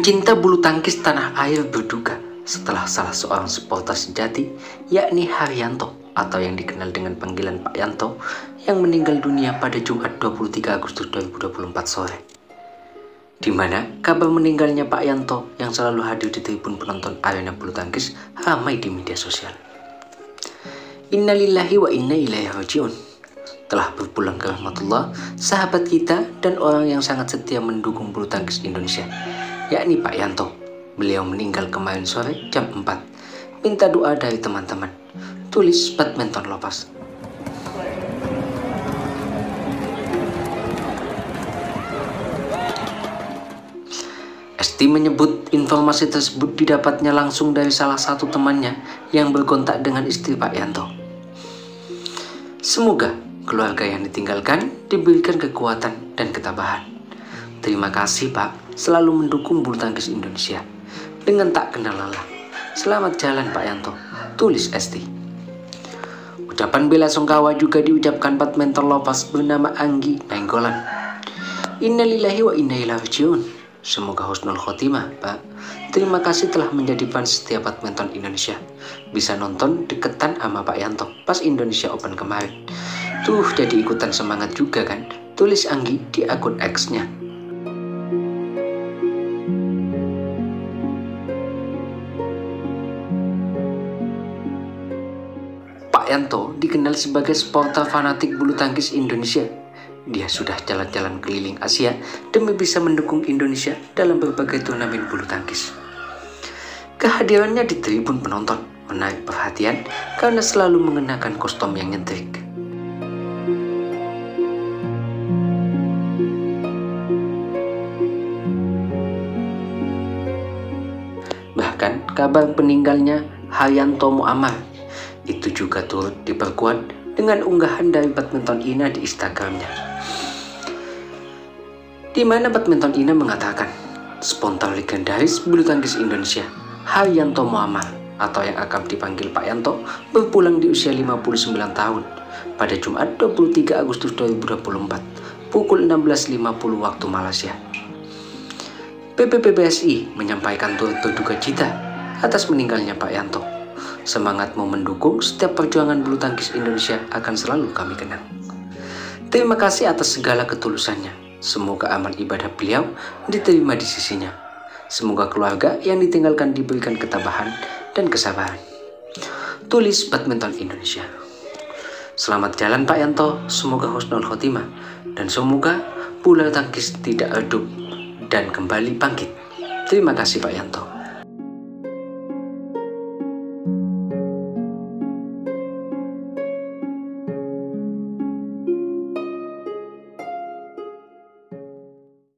Pencinta bulu tangkis tanah air berduka setelah salah seorang supporter sejati, yakni Haryanto atau yang dikenal dengan panggilan Pak Yanto, yang meninggal dunia pada Jumat 23 Agustus 2024 sore. Di mana kabar meninggalnya Pak Yanto yang selalu hadir di tribun penonton arena bulu tangkis ramai di media sosial. Innalillahi wa inna ilaihi rajiun. Telah berpulang ke rahmatullah sahabat kita dan orang yang sangat setia mendukung bulu tangkis Indonesia, yakni Pak Yanto. Beliau meninggal kemarin sore jam 4. Minta doa dari teman-teman. Tulis Badminton Lopas. Esti menyebut informasi tersebut didapatnya langsung dari salah satu temannya yang berkontak dengan istri Pak Yanto. Semoga keluarga yang ditinggalkan diberikan kekuatan dan ketabahan. Terima kasih Pak, selalu mendukung bulu tangkis Indonesia dengan tak kenal lelah. Selamat jalan Pak Yanto, tulis Esti. Ucapan bela sungkawa juga diucapkan Badminton Lopas bernama Anggi Nainggolan. Innalillahi wa inna ilaihi rajiun. Semoga husnul khotimah Pak. Terima kasih telah menjadi fans setia Badminton Indonesia. Bisa nonton deketan sama Pak Yanto pas Indonesia Open kemarin. Tuh jadi ikutan semangat juga kan, tulis Anggi di akun X-nya. Pak Yanto dikenal sebagai supporter fanatik bulu tangkis Indonesia. Dia sudah jalan-jalan keliling Asia demi bisa mendukung Indonesia dalam berbagai turnamen bulu tangkis. Kehadirannya di tribun penonton menarik perhatian karena selalu mengenakan kostum yang nyentrik. Bahkan kabar peninggalnya Haryanto Muammar itu juga turut diperkuat dengan unggahan dari Badminton Ina di Instagramnya, di mana Badminton Ina mengatakan sponsor legendaris bulu tangkis Indonesia Haryanto Muammar atau yang akrab dipanggil Pak Yanto berpulang di usia 59 tahun pada Jumat 23 Agustus 2024 pukul 16.50 waktu Malaysia. PBBSI menyampaikan turut berduka cita atas meninggalnya Pak Yanto. Semangatmu mendukung setiap perjuangan bulu tangkis Indonesia akan selalu kami kenang. Terima kasih atas segala ketulusannya. Semoga amal ibadah beliau diterima di sisinya. Semoga keluarga yang ditinggalkan diberikan ketabahan dan kesabaran. Tulis Badminton Indonesia. Selamat jalan Pak Yanto, semoga husnul khotimah dan semoga bulu tangkis tidak redup dan kembali bangkit. Terima kasih Pak Yanto.